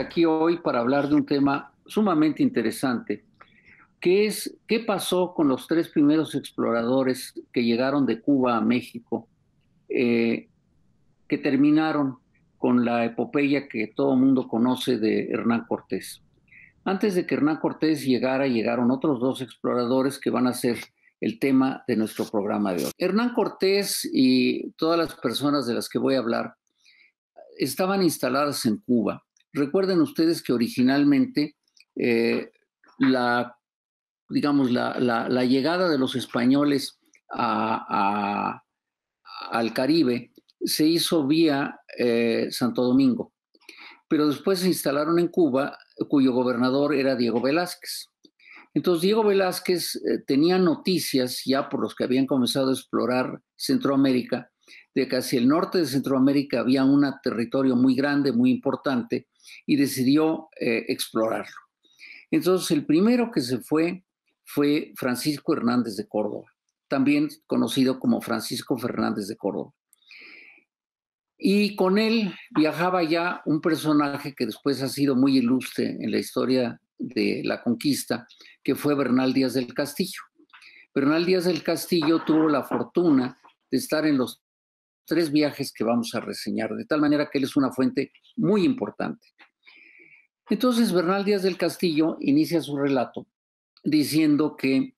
aquí hoy para hablar de un tema sumamente interesante, que es qué pasó con los tres primeros exploradores que llegaron de Cuba a México, eh, que terminaron con la epopeya que todo el mundo conoce de Hernán Cortés. Antes de que Hernán Cortés llegara, llegaron otros dos exploradores que van a ser el tema de nuestro programa de hoy. Hernán Cortés y todas las personas de las que voy a hablar estaban instaladas en Cuba. Recuerden ustedes que originalmente eh, la, digamos, la llegada de los españoles al Caribe se hizo vía Santo Domingo, pero después se instalaron en Cuba, cuyo gobernador era Diego Velázquez. Entonces Diego Velázquez tenía noticias ya por los que habían comenzado a explorar Centroamérica, de que hacia el norte de Centroamérica había un territorio muy grande, muy importante, y decidió explorarlo. Entonces el primero que se fue Francisco Hernández de Córdoba, también conocido como Francisco Fernández de Córdoba. Y con él viajaba ya un personaje que después ha sido muy ilustre en la historia de la conquista, que fue Bernal Díaz del Castillo. Bernal Díaz del Castillo tuvo la fortuna de estar en los tres viajes que vamos a reseñar, de tal manera que él es una fuente muy importante. Entonces Bernal Díaz del Castillo inicia su relato diciendo que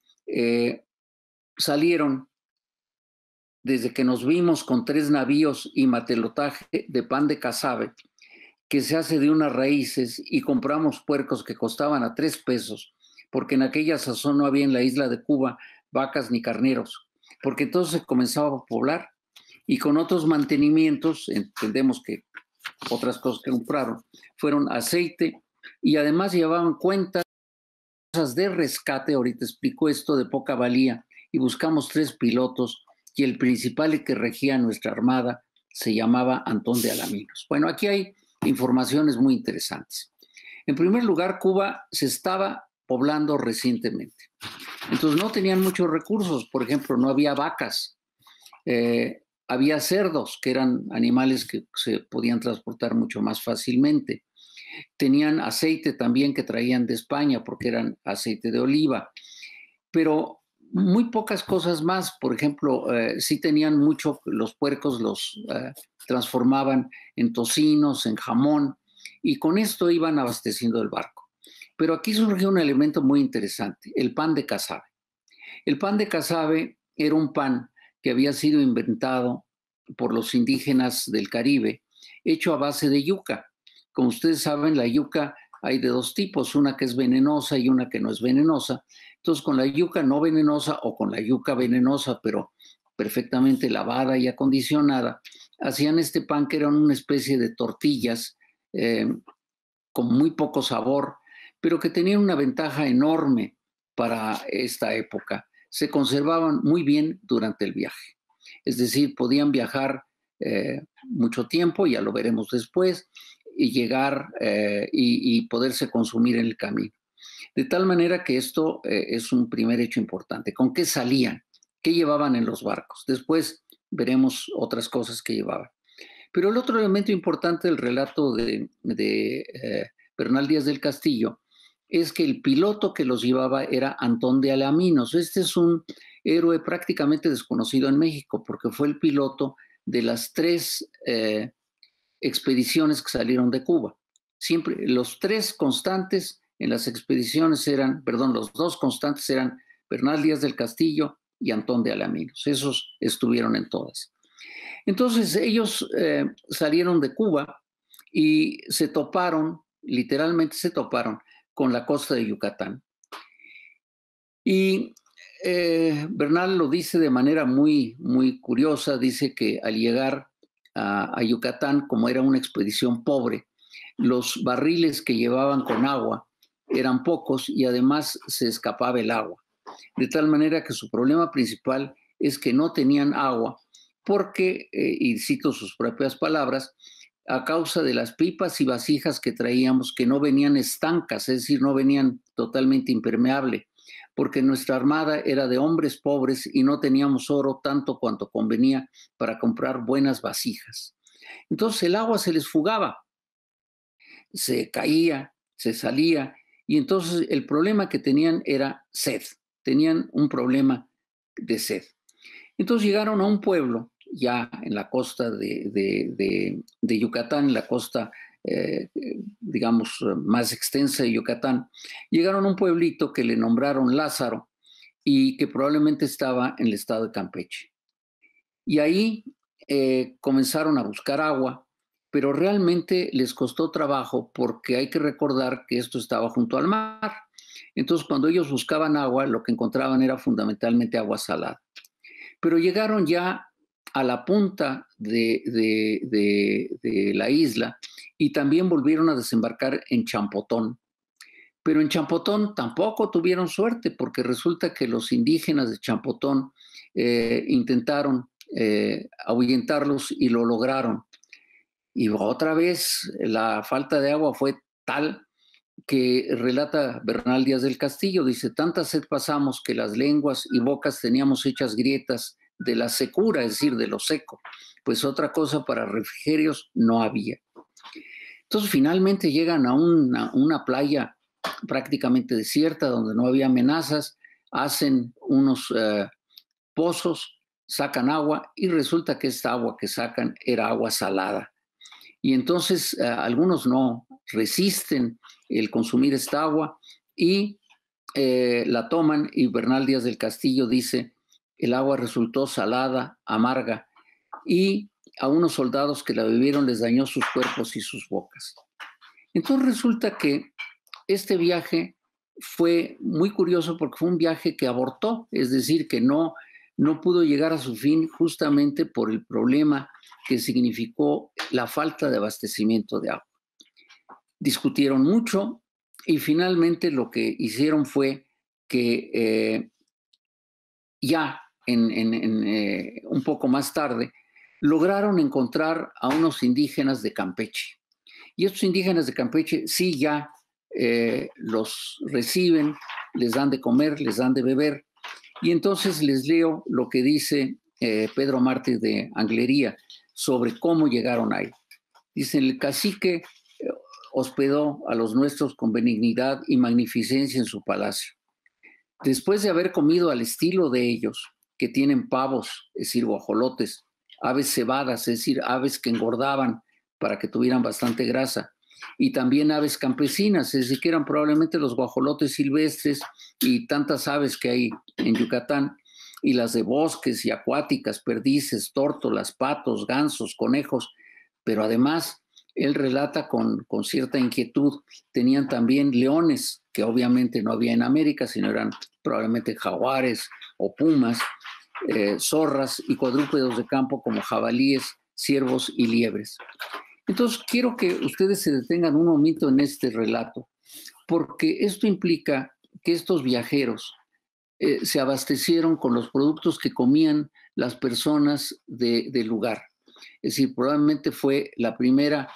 salieron desde que nos vimos con 3 navíos y matelotaje de pan de casabe, que se hace de unas raíces, y compramos puercos que costaban a 3 pesos, porque en aquella sazón no había en la isla de Cuba vacas ni carneros, porque entonces se comenzaba a poblar, y con otros mantenimientos, entendemos que otras cosas que compraron, fueron aceite, y además llevaban cuentas de rescate, ahorita explico esto, de poca valía, y buscamos 3 pilotos, y el principal que regía nuestra armada se llamaba Antón de Alaminos. Bueno, aquí hay informaciones muy interesantes. En primer lugar, Cuba se estaba poblando recientemente. Entonces no tenían muchos recursos. Por ejemplo, no había vacas. Había cerdos, que eran animales que se podían transportar mucho más fácilmente. Tenían aceite también que traían de España, porque eran aceite de oliva. Pero muy pocas cosas más. Por ejemplo, sí tenían mucho, los puercos los transformaban en tocinos, en jamón, y con esto iban abasteciendo el barco. Pero aquí surgió un elemento muy interesante, el pan de casabe. El pan de casabe era un pan que había sido inventado por los indígenas del Caribe, hecho a base de yuca. Como ustedes saben, la yuca hay de 2 tipos, una que es venenosa y una que no es venenosa. Entonces, con la yuca no venenosa o con la yuca venenosa, pero perfectamente lavada y acondicionada, hacían este pan que era una especie de tortillas con muy poco sabor, pero que tenían una ventaja enorme para esta época. Se conservaban muy bien durante el viaje. Es decir, podían viajar mucho tiempo, ya lo veremos después, y llegar y poderse consumir en el camino. De tal manera que esto es un primer hecho importante. ¿Con qué salían? ¿Qué llevaban en los barcos? Después veremos otras cosas que llevaban. Pero el otro elemento importante del relato de Bernal Díaz del Castillo es que el piloto que los llevaba era Antón de Alaminos. Este es un héroe prácticamente desconocido en México, porque fue el piloto de las 3 expediciones que salieron de Cuba. Siempre los 3 constantes en las expediciones los 2 constantes eran Bernal Díaz del Castillo y Antón de Alaminos. Esos estuvieron en todas. Entonces ellos salieron de Cuba y se toparon, literalmente se toparon con la costa de Yucatán. Y Bernal lo dice de manera muy, muy curiosa, dice que al llegar a Yucatán, como era una expedición pobre, los barriles que llevaban con agua eran pocos y además se escapaba el agua. De tal manera que su problema principal es que no tenían agua porque, y cito sus propias palabras, a causa de las pipas y vasijas que traíamos, que no venían estancas, es decir, no venían totalmente impermeables, porque nuestra armada era de hombres pobres y no teníamos oro tanto cuanto convenía para comprar buenas vasijas. Entonces el agua se les fugaba. se caía, se salía, y entonces el problema que tenían era sed, tenían un problema de sed. Entonces llegaron a un pueblo, ya en la costa de Yucatán, en la costa, digamos, más extensa de Yucatán, llegaron a un pueblito que le nombraron Lázaro y que probablemente estaba en el estado de Campeche. Y ahí comenzaron a buscar agua, pero realmente les costó trabajo porque hay que recordar que esto estaba junto al mar. Entonces, cuando ellos buscaban agua, lo que encontraban era fundamentalmente agua salada. Pero llegaron ya a la punta de la isla y también volvieron a desembarcar en Champotón. Pero en Champotón tampoco tuvieron suerte porque resulta que los indígenas de Champotón intentaron ahuyentarlos y lo lograron. Y otra vez la falta de agua fue tal que relata Bernal Díaz del Castillo, dice, tanta sed pasamos que las lenguas y bocas teníamos hechas grietas de la secura, es decir, de lo seco, pues otra cosa para refrigerios no había. Entonces finalmente llegan a una playa prácticamente desierta donde no había amenazas, hacen unos pozos, sacan agua y resulta que esta agua que sacan era agua salada. Y entonces algunos no resisten el consumir esta agua y la toman y Bernal Díaz del Castillo dice, el agua resultó salada, amarga y a unos soldados que la bebieron les dañó sus cuerpos y sus bocas. Entonces resulta que este viaje fue muy curioso porque fue un viaje que abortó, es decir, que no pudo llegar a su fin justamente por el problema que significó la falta de abastecimiento de agua. Discutieron mucho y finalmente lo que hicieron fue que ya un poco más tarde lograron encontrar a unos indígenas de Campeche. Y estos indígenas de Campeche sí ya los reciben, les dan de comer, les dan de beber. Y entonces les leo lo que dice Pedro Mártir de Anglería sobre cómo llegaron ahí. Dice, el cacique hospedó a los nuestros con benignidad y magnificencia en su palacio. Después de haber comido al estilo de ellos, que tienen pavos, es decir, guajolotes, aves cebadas, es decir, aves que engordaban para que tuvieran bastante grasa, y también aves campesinas, es decir, que eran probablemente los guajolotes silvestres y tantas aves que hay en Yucatán, y las de bosques y acuáticas, perdices, tórtolas, patos, gansos, conejos, pero además él relata con cierta inquietud, tenían también leones, que obviamente no había en América, sino eran probablemente jaguares o pumas, zorras y cuadrúpedos de campo como jabalíes, ciervos y liebres. Entonces, quiero que ustedes se detengan un momento en este relato, porque esto implica que estos viajeros se abastecieron con los productos que comían las personas del lugar. Es decir, probablemente fue la primera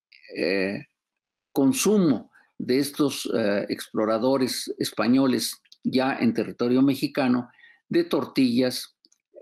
consumo de estos exploradores españoles ya en territorio mexicano de tortillas,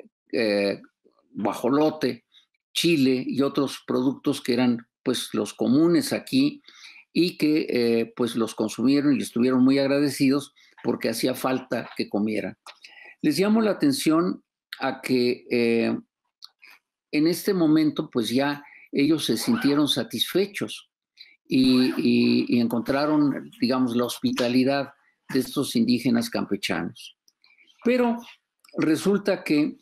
guajolote, chile y otros productos que eran pues los comunes aquí y que pues los consumieron y estuvieron muy agradecidos porque hacía falta que comieran. Les llamo la atención a que en este momento pues ya ellos se sintieron satisfechos y encontraron, digamos, la hospitalidad de estos indígenas campechanos. Pero resulta que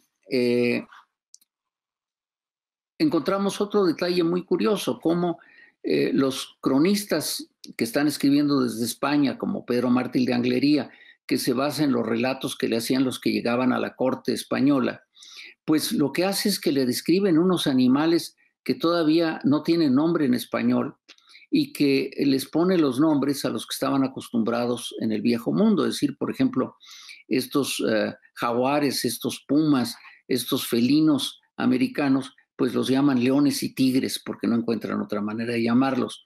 encontramos otro detalle muy curioso, como los cronistas que están escribiendo desde España, como Pedro Mártir de Anglería, que se basa en los relatos que le hacían los que llegaban a la corte española, pues lo que hace es que le describen unos animales que todavía no tienen nombre en español y que les pone los nombres a los que estaban acostumbrados en el viejo mundo, es decir, por ejemplo, estos jaguares, estos pumas, estos felinos americanos, pues los llaman leones y tigres porque no encuentran otra manera de llamarlos.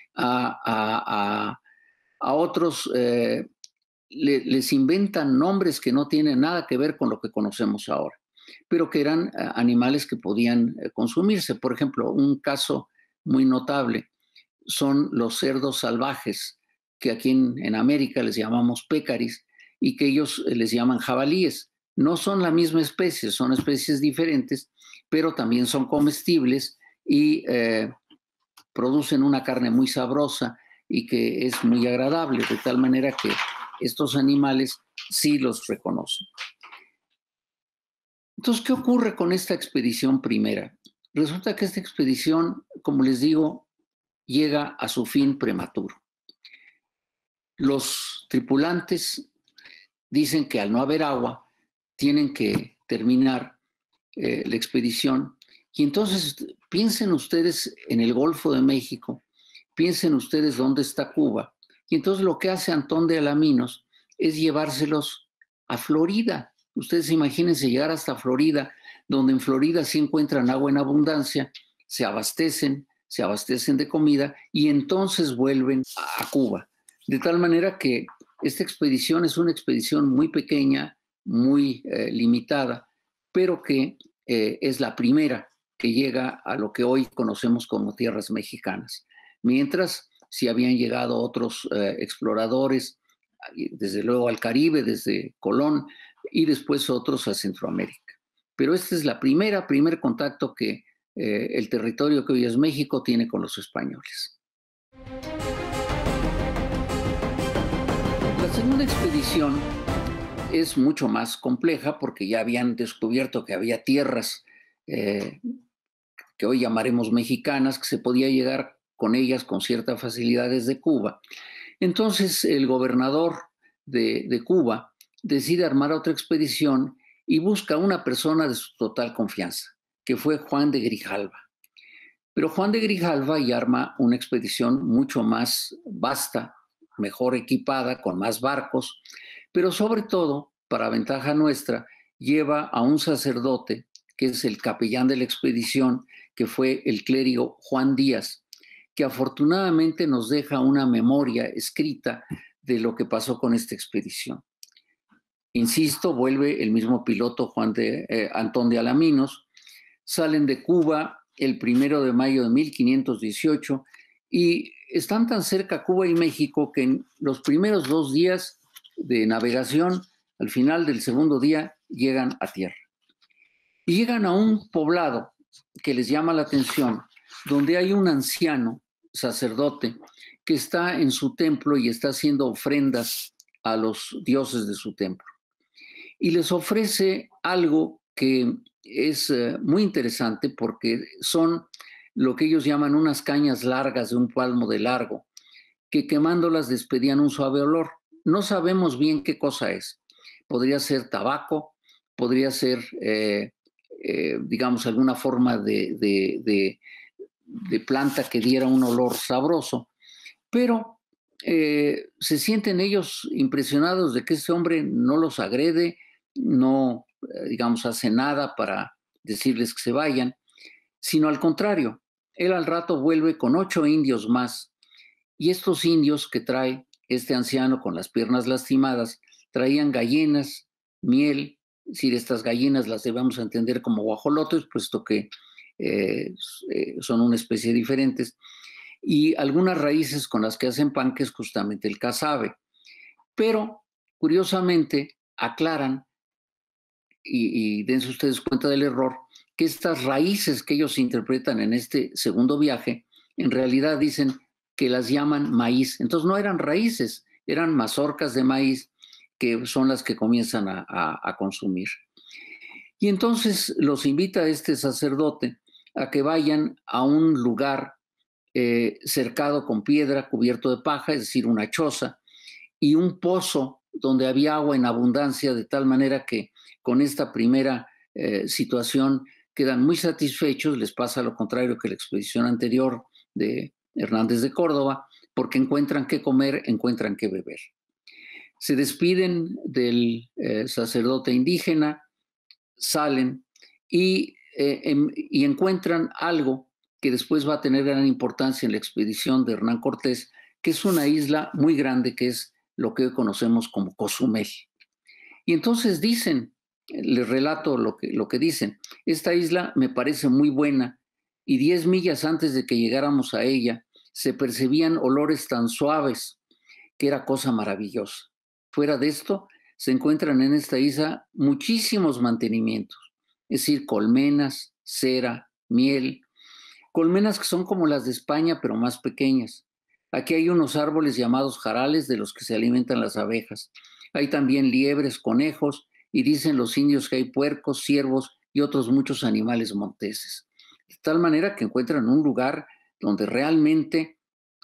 A otros les inventan nombres que no tienen nada que ver con lo que conocemos ahora, pero que eran animales que podían consumirse. Por ejemplo, un caso muy notable, son los cerdos salvajes, que aquí en América les llamamos pécaris, y que ellos les llaman jabalíes. No son la misma especie, son especies diferentes, pero también son comestibles y producen una carne muy sabrosa y que es muy agradable, de tal manera que estos animales sí los reconocen. Entonces, ¿qué ocurre con esta expedición primera? Resulta que esta expedición, como les digo, llega a su fin prematuro. Los tripulantes dicen que al no haber agua, tienen que terminar la expedición. Y entonces piensen ustedes en el Golfo de México, piensen ustedes dónde está Cuba. Y entonces lo que hace Antón de Alaminos es llevárselos a Florida. Ustedes imagínense llegar hasta Florida, donde en Florida sí encuentran agua en abundancia, se abastecen de comida y entonces vuelven a Cuba. De tal manera que esta expedición es una expedición muy pequeña, muy limitada, pero que es la primera que llega a lo que hoy conocemos como tierras mexicanas. Mientras, si habían llegado otros exploradores, desde luego al Caribe, desde Colón, y después otros a Centroamérica. Pero este es primer contacto que el territorio que hoy es México tiene con los españoles. La segunda expedición es mucho más compleja porque ya habían descubierto que había tierras que hoy llamaremos mexicanas, que se podía llegar con ellas con cierta facilidad desde Cuba. Entonces el gobernador de Cuba decide armar otra expedición y busca una persona de su total confianza, que fue Juan de Grijalva. Pero Juan de Grijalva ya arma una expedición mucho más vasta, mejor equipada, con más barcos, pero sobre todo, para ventaja nuestra, lleva a un sacerdote, que es el capellán de la expedición, que fue el clérigo Juan Díaz, que afortunadamente nos deja una memoria escrita de lo que pasó con esta expedición. Insisto, vuelve el mismo piloto Antón de Alaminos, salen de Cuba el 1 de mayo de 1518 y están tan cerca Cuba y México que en los primeros 2 días de navegación, al final del segundo día, llegan a tierra. Y llegan a un poblado que les llama la atención, donde hay un anciano sacerdote que está en su templo y está haciendo ofrendas a los dioses de su templo. Y les ofrece algo que es muy interesante porque son lo que ellos llaman unas cañas largas de un palmo de largo, que quemándolas despedían un suave olor. No sabemos bien qué cosa es. Podría ser tabaco, podría ser, digamos, alguna forma de planta que diera un olor sabroso, pero se sienten ellos impresionados de que este hombre no los agrede, no, digamos, hace nada para decirles que se vayan, sino al contrario, él al rato vuelve con 8 indios más, y estos indios que trae este anciano con las piernas lastimadas, traían gallinas, miel, es decir, estas gallinas las debemos entender como guajolotes, puesto que son una especie diferentes, y algunas raíces con las que hacen pan, que es justamente el casabe. Pero, curiosamente, aclaran, y dense ustedes cuenta del error, que estas raíces que ellos interpretan en este segundo viaje, en realidad dicen que las llaman maíz. Entonces no eran raíces, eran mazorcas de maíz que son las que comienzan a consumir. Y entonces los invita este sacerdote a que vayan a un lugar cercado con piedra, cubierto de paja, es decir, una choza, y un pozo donde había agua en abundancia, de tal manera que con esta primera situación quedan muy satisfechos. Les pasa lo contrario que la expedición anterior de Hernández de Córdoba, porque encuentran qué comer, encuentran qué beber. Se despiden del sacerdote indígena, salen y encuentran algo que después va a tener gran importancia en la expedición de Hernán Cortés, que es una isla muy grande, que es lo que hoy conocemos como Cozumel. Y entonces dicen, les relato lo que dicen, esta isla me parece muy buena y 10 millas antes de que llegáramos a ella, se percibían olores tan suaves que era cosa maravillosa. Fuera de esto, se encuentran en esta isla muchísimos mantenimientos, es decir, colmenas, cera, miel, colmenas que son como las de España, pero más pequeñas. Aquí hay unos árboles llamados jarales de los que se alimentan las abejas. Hay también liebres, conejos, y dicen los indios que hay puercos, ciervos y otros muchos animales monteses. De tal manera que encuentran un lugar donde realmente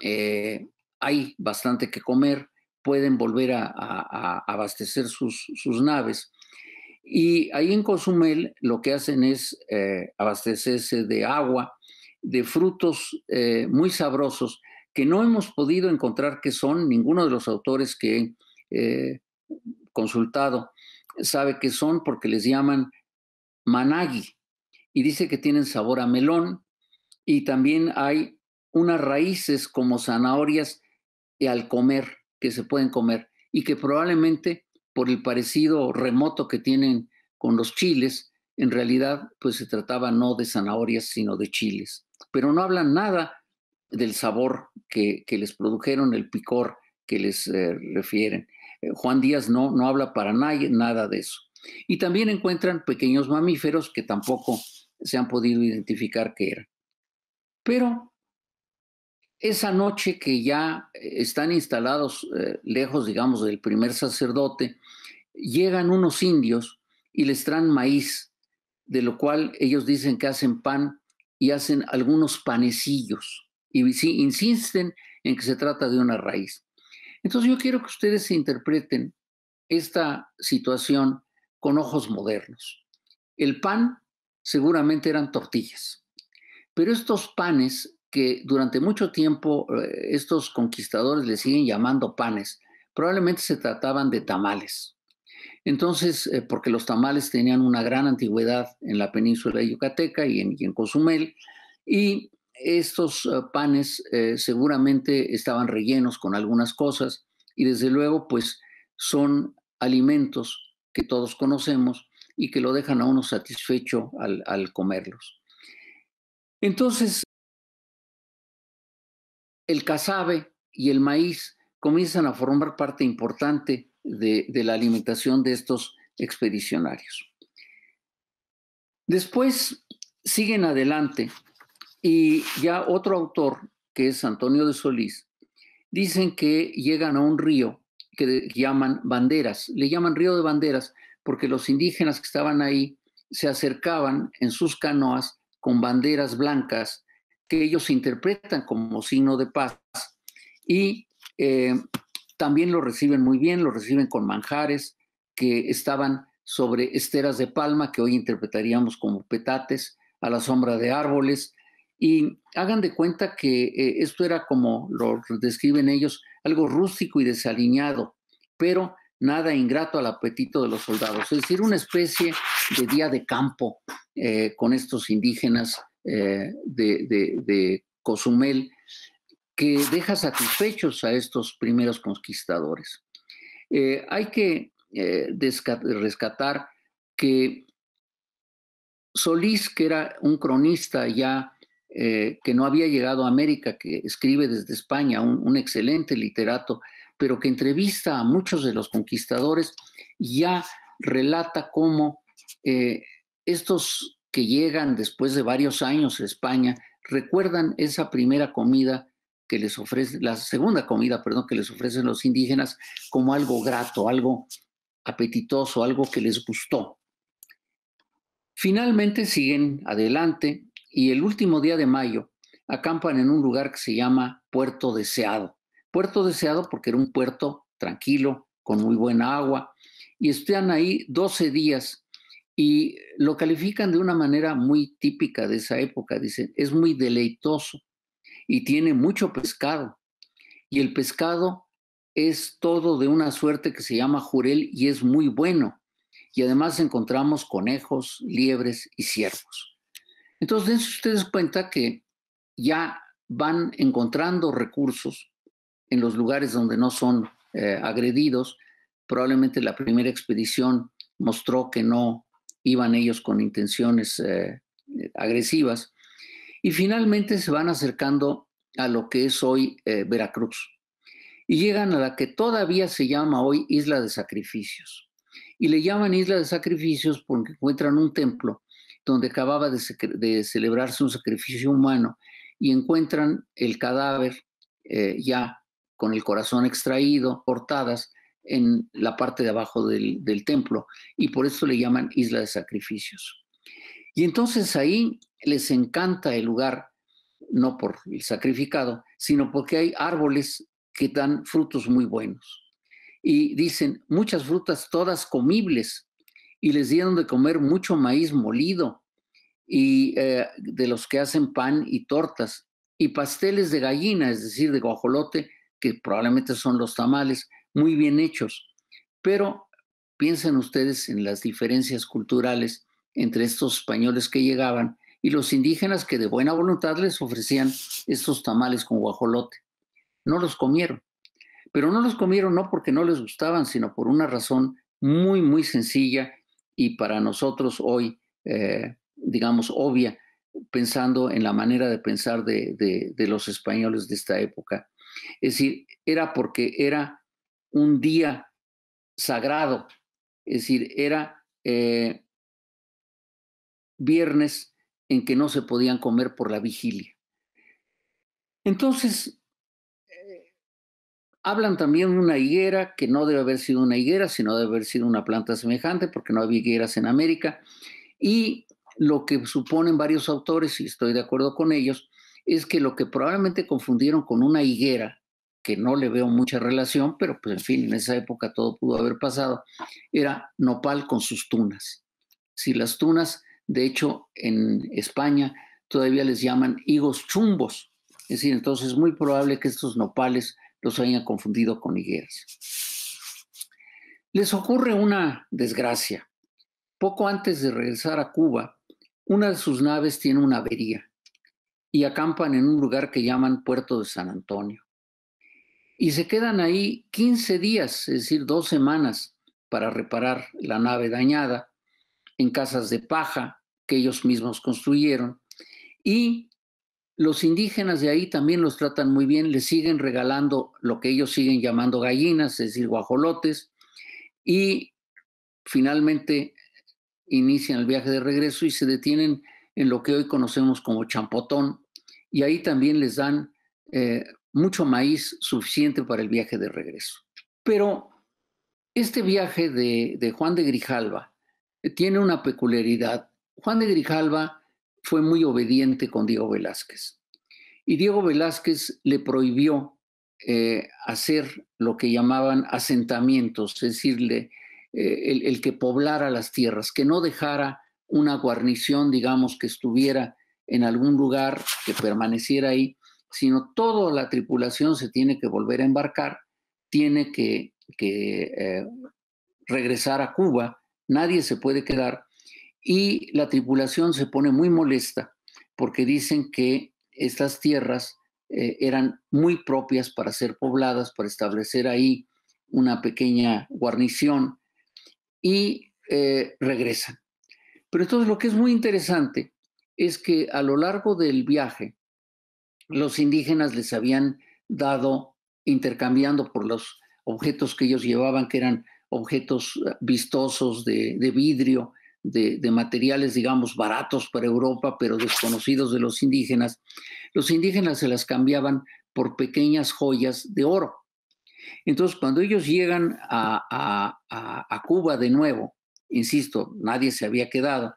hay bastante que comer, pueden volver a abastecer sus naves. Y ahí en Cozumel lo que hacen es abastecerse de agua, de frutos muy sabrosos que no hemos podido encontrar qué son. Ninguno de los autores que he consultado sabe qué son porque les llaman managui y dice que tienen sabor a melón, y también hay unas raíces como zanahorias al comer, que se pueden comer y que probablemente por el parecido remoto que tienen con los chiles, en realidad pues se trataba no de zanahorias sino de chiles. Pero no hablan nada del sabor que les produjeron, el picor que les refieren. Juan Díaz no habla para nada de eso. Y también encuentran pequeños mamíferos que tampoco se han podido identificar qué eran. Pero esa noche que ya están instalados lejos, digamos, del primer sacerdote, llegan unos indios y les traen maíz, de lo cual ellos dicen que hacen pan y hacen algunos panecillos. Y sí, insisten en que se trata de una raíz. Entonces yo quiero que ustedes interpreten esta situación con ojos modernos. El pan seguramente eran tortillas, pero estos panes que durante mucho tiempo estos conquistadores le siguen llamando panes, probablemente se trataban de tamales. Entonces, porque los tamales tenían una gran antigüedad en la península yucateca y en Cozumel, y estos panes seguramente estaban rellenos con algunas cosas, y desde luego, pues son alimentos que todos conocemos y que lo dejan a uno satisfecho al comerlos. Entonces, el casabe y el maíz comienzan a formar parte importante de la alimentación de estos expedicionarios. Después siguen adelante y ya otro autor, que es Antonio de Solís, dicen que llegan a un río que llaman Banderas. Le llaman Río de Banderas porque los indígenas que estaban ahí se acercaban en sus canoas con banderas blancas que ellos interpretan como signo de paz, y también lo reciben muy bien, lo reciben con manjares que estaban sobre esteras de palma, que hoy interpretaríamos como petates, a la sombra de árboles. Y hagan de cuenta que esto era, como lo describen ellos, algo rústico y desaliñado, pero nada ingrato al apetito de los soldados. Es decir, una especie de día de campo con estos indígenas de Cozumel, que deja satisfechos a estos primeros conquistadores. Hay que rescatar que Solís, que era un cronista ya que no había llegado a América, que escribe desde España, un excelente literato, pero que entrevista a muchos de los conquistadores, ya relata cómo estos que llegan después de varios años a España recuerdan esa primera comida que les ofrece, la segunda comida, perdón, que les ofrecen los indígenas como algo grato, algo apetitoso, algo que les gustó. Finalmente siguen adelante y el último día de mayo acampan en un lugar que se llama Puerto Deseado. Puerto Deseado porque era un puerto tranquilo, con muy buena agua, y están ahí 12 días y lo califican de una manera muy típica de esa época. Dicen, es muy deleitoso y tiene mucho pescado. Y el pescado es todo de una suerte que se llama jurel y es muy bueno. Y además encontramos conejos, liebres y ciervos. Entonces, dense ustedes cuenta que ya van encontrando recursos en los lugares donde no son agredidos. Probablemente la primera expedición mostró que no iban ellos con intenciones agresivas. Y finalmente se van acercando a lo que es hoy Veracruz. Y llegan a la que todavía se llama hoy Isla de Sacrificios. Y le llaman Isla de Sacrificios porque encuentran un templo donde acababa de celebrarse un sacrificio humano y encuentran el cadáver ya con el corazón extraído, cortadas en la parte de abajo del templo, y por eso le llaman Isla de Sacrificios. Y entonces ahí les encanta el lugar, no por el sacrificado, sino porque hay árboles que dan frutos muy buenos. Y dicen, muchas frutas, todas comibles, y les dieron de comer mucho maíz molido, y de los que hacen pan y tortas, y pasteles de gallina, es decir, de guajolote, que probablemente son los tamales, muy bien hechos. Pero piensen ustedes en las diferencias culturales entre estos españoles que llegaban y los indígenas que de buena voluntad les ofrecían estos tamales con guajolote. No los comieron, pero no los comieron no porque no les gustaban, sino por una razón muy, muy sencilla y para nosotros hoy, digamos, obvia, pensando en la manera de pensar de los españoles de esta época. Es decir, era porque era un día sagrado, es decir, era viernes en que no se podían comer por la vigilia. Entonces, hablan también de una higuera que no debe haber sido una higuera, sino debe haber sido una planta semejante, porque no había higueras en América. Y lo que suponen varios autores, y estoy de acuerdo con ellos, es que lo que probablemente confundieron con una higuera, que no le veo mucha relación, pero pues en fin, en esa época todo pudo haber pasado, era nopal con sus tunas. Si las tunas, de hecho, en España todavía les llaman higos chumbos. Es decir, entonces es muy probable que estos nopales los hayan confundido con higueras. Les ocurre una desgracia. Poco antes de regresar a Cuba, una de sus naves tiene una avería y acampan en un lugar que llaman Puerto de San Antonio. Y se quedan ahí 15 días, es decir, 2 semanas, para reparar la nave dañada en casas de paja que ellos mismos construyeron. Y los indígenas de ahí también los tratan muy bien, les siguen regalando lo que ellos siguen llamando gallinas, es decir, guajolotes, y finalmente inician el viaje de regreso y se detienen en lo que hoy conocemos como Champotón, y ahí también les dan mucho maíz suficiente para el viaje de regreso. Pero este viaje de Juan de Grijalva tiene una peculiaridad. Juan de Grijalva fue muy obediente con Diego Velázquez. Y Diego Velázquez le prohibió hacer lo que llamaban asentamientos, es decir, el que poblara las tierras, que no dejara una guarnición, digamos, que estuviera en algún lugar, que permaneciera ahí, sino toda la tripulación se tiene que volver a embarcar, tiene que regresar a Cuba, nadie se puede quedar, y la tripulación se pone muy molesta porque dicen que estas tierras eran muy propias para ser pobladas, para establecer ahí una pequeña guarnición, y regresan. Pero entonces lo que es muy interesante es que a lo largo del viaje los indígenas les habían dado, intercambiando por los objetos que ellos llevaban, que eran objetos vistosos de vidrio, de materiales, digamos, baratos para Europa, pero desconocidos de los indígenas se las cambiaban por pequeñas joyas de oro. Entonces, cuando ellos llegan a Cuba de nuevo, insisto, nadie se había quedado,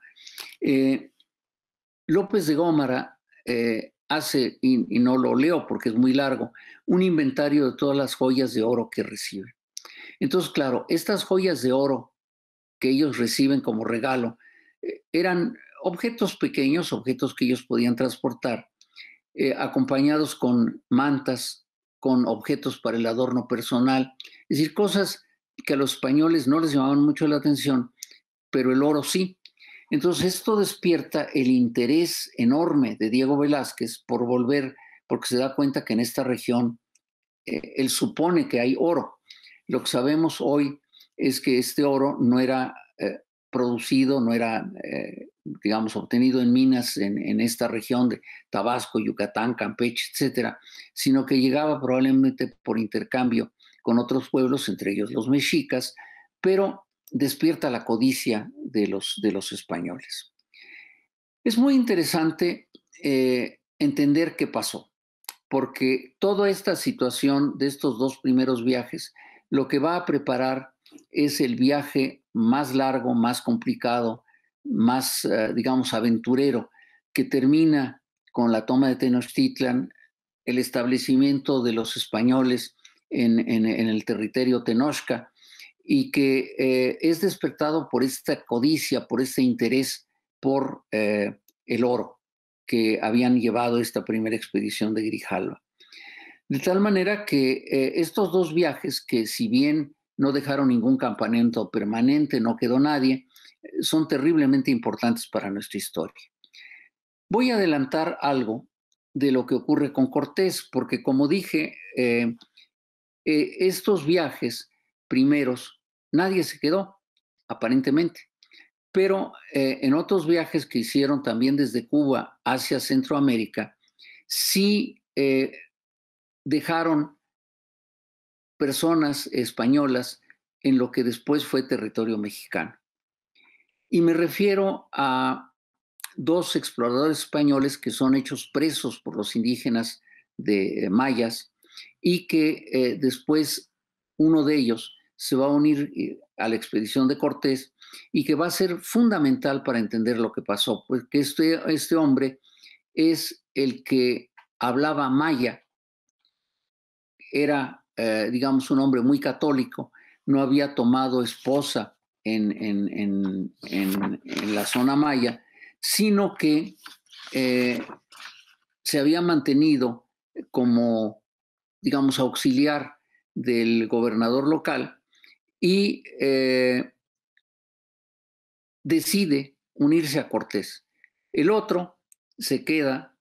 López de Gómara hace, y no lo leo porque es muy largo, un inventario de todas las joyas de oro que reciben. Entonces, claro, estas joyas de oro que ellos reciben como regalo eran objetos pequeños, objetos que ellos podían transportar, acompañados con mantas, con objetos para el adorno personal, es decir, cosas que a los españoles no les llamaban mucho la atención, pero el oro sí. Entonces esto despierta el interés enorme de Diego Velázquez por volver, porque se da cuenta que en esta región él supone que hay oro. Lo que sabemos hoy es que este oro no era producido, no era, digamos, obtenido en minas en esta región de Tabasco, Yucatán, Campeche, etcétera, sino que llegaba probablemente por intercambio con otros pueblos, entre ellos los mexicas, pero despierta la codicia de los españoles. Es muy interesante entender qué pasó, porque toda esta situación de estos dos primeros viajes lo que va a preparar es el viaje más largo, más complicado, más, digamos, aventurero, que termina con la toma de Tenochtitlan, el establecimiento de los españoles en el territorio Tenochca, y que es despertado por esta codicia, por este interés por el oro que habían llevado esta primera expedición de Grijalva. De tal manera que estos dos viajes, que si bien no dejaron ningún campamento permanente, no quedó nadie, son terriblemente importantes para nuestra historia. Voy a adelantar algo de lo que ocurre con Cortés, porque como dije, estos viajes primeros, nadie se quedó, aparentemente. Pero en otros viajes que hicieron también desde Cuba hacia Centroamérica, sí dejaron personas españolas en lo que después fue territorio mexicano. Y me refiero a dos exploradores españoles que son hechos presos por los indígenas de mayas y que después uno de ellos se va a unir a la expedición de Cortés y que va a ser fundamental para entender lo que pasó, porque este hombre es el que hablaba maya, era, digamos, un hombre muy católico, no había tomado esposa en la zona maya, sino que se había mantenido como, digamos, auxiliar del gobernador local y decide unirse a Cortés. El otro se queda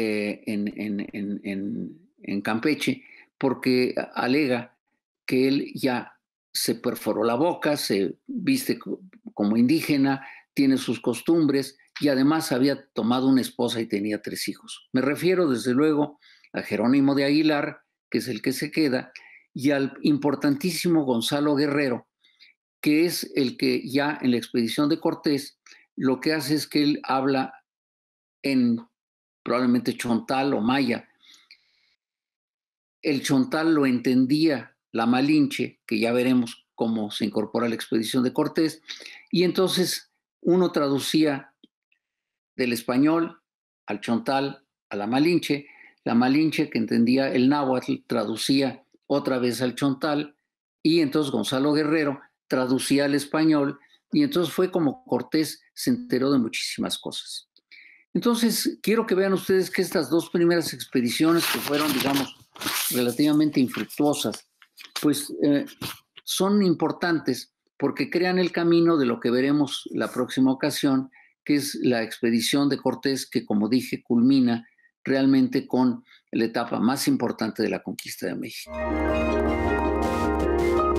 en Campeche porque alega que él ya se perforó la boca, se viste como indígena, tiene sus costumbres y además había tomado una esposa y tenía 3 hijos. Me refiero desde luego a Jerónimo de Aguilar, que es el que se queda, y al importantísimo Gonzalo Guerrero, que es el que ya en la expedición de Cortés lo que hace es que él habla en probablemente chontal o maya. El chontal lo entendía la Malinche, que ya veremos cómo se incorpora a la expedición de Cortés, y entonces uno traducía del español al chontal a la Malinche que entendía el náhuatl traducía otra vez al chontal, y entonces Gonzalo Guerrero traducía al español, y entonces fue como Cortés se enteró de muchísimas cosas. Entonces, quiero que vean ustedes que estas dos primeras expediciones, que fueron, digamos, relativamente infructuosas, pues son importantes porque crean el camino de lo que veremos la próxima ocasión, que es la expedición de Cortés, que, como dije, culmina realmente con la etapa más importante de la conquista de México.